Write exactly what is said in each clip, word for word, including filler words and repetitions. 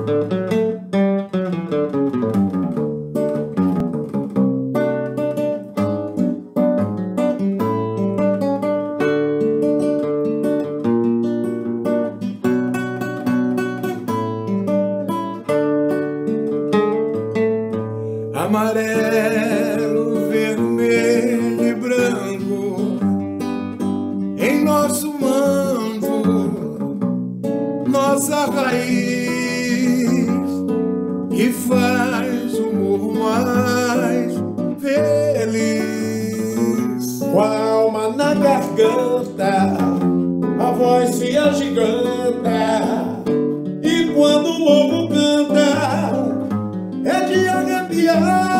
Amarelo, vermelho e branco em nosso manto, nossa raiz que faz o morro mais feliz. Com a alma na garganta, a voz se agiganta, e quando o morro canta é de arrepiar.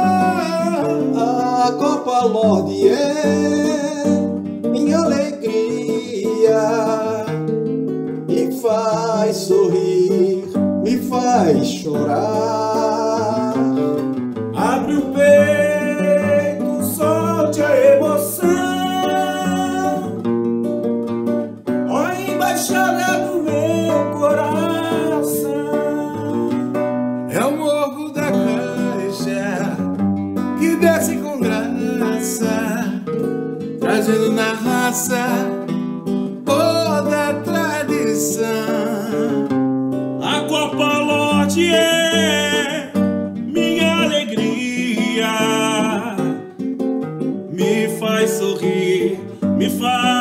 A Copa Lorde é minha alegria, me faz sorrir, me faz chorar. Abre o peito, solte a emoção, ó embaixada do meu coração. É o morro da Caixa que desce com graça, trazendo na raça toda a tradição. A Copa Lorde é minha alegria, me faz sorrir, me faz